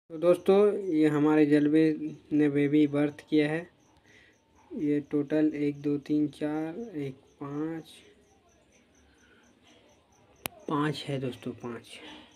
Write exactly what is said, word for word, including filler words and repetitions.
तो दोस्तों ये हमारे जलवे ने बेबी बर्थ किया है। ये टोटल एक दो तीन चार एक पाँच पाँच है दोस्तों, पाँच।